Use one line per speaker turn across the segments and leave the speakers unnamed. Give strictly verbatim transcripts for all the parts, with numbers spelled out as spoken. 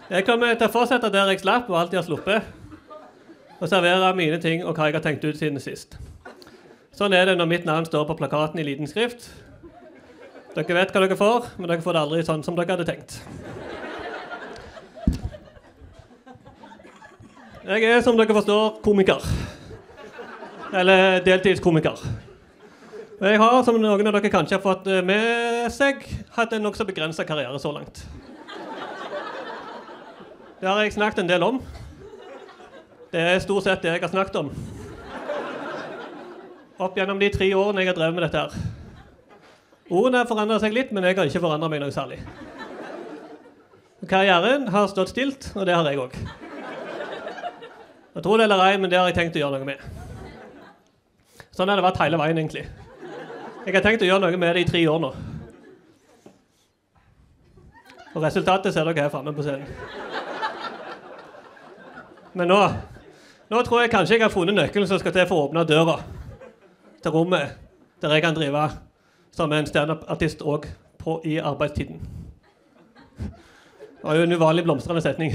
Jeg kommer til å fortsette der jeg slapp og alt jeg har sluppet, og servere mine ting og hva jeg har tenkt ut siden sist. Sånn er det når mitt navn står på plakaten i liten skrift. Dere vet hva dere får, men dere får det aldri sånn som dere hadde tenkt. Jeg er, som dere forstår, komiker. Eller deltidskomiker. Jeg har, som noen av dere kanskje har fått med seg, hatt en nok så begrenset karriere så langt. Det har jeg snakket en del om. Det er stort sett det jeg har snakket om. Opp gjennom de tre årene jeg har drevet med dette her. Ordene har forandret seg litt, men jeg har ikke forandret meg noe særlig. Karrieren har stått stilt, og det har jeg også. Jeg tror det eller ei, men det har jeg tenkt å gjøre noe med. Sånn har det vært hele veien, egentlig. Jeg har tenkt å gjøre noe med det i tre år nå. Og resultatet ser dere her fremme på scenen. Men nå, nå tror jeg kanskje jeg har funnet nøkkelen som skal til for å åpne døra til rommet der jeg kan drive som en stand-up-artist også på i arbeidstiden. Det var jo en uvanlig blomstrende setning.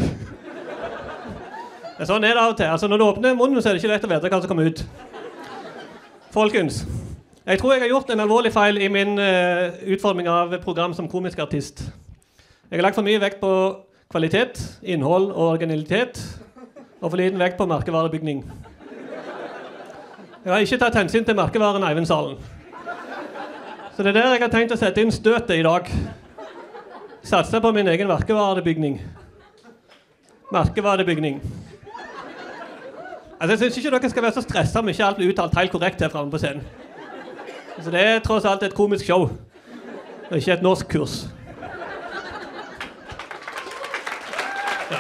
Men sånn er det av og til. Altså, når du åpner munnen, så er det ikke lett å vite hva som kommer ut. Folkens, jeg tror jeg har gjort en alvorlig feil i min uh, utforming av program som komisk artist. Jeg har lagt for mye vekt på kvalitet, innhold og originalitet, og for liten vekt på merkevarebygging. Jeg har ikke tatt hensyn til merkevaren Eivind Salen. Så det er der jeg har tenkt å sette inn støtet i dag. Satse på min egen merkevarebygging. Merkevarebygging. Altså, jeg synes ikke dere skal være så stresset om ikke alt blir uttalt helt korrekt her fremme på scenen. Altså, det er tross alt et komisk show, og ikke et norsk kurs. Ja.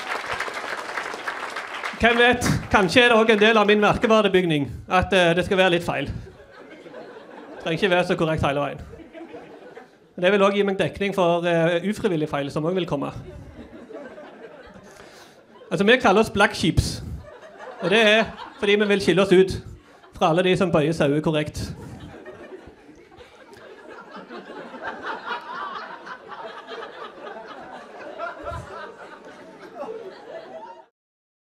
Hvem vet, kanskje er det også en del av min merkevarebygging at uh, det skal være litt feil. Det trenger ikke være så korrekt hele veien. Men det vil også gi meg dekning for uh, ufrivillig feil som også vil komme. Altså, vi kaller oss black sheeps. Og det er fordi vi vil skille oss ut fra alle de som bøyer seg ukorrekt.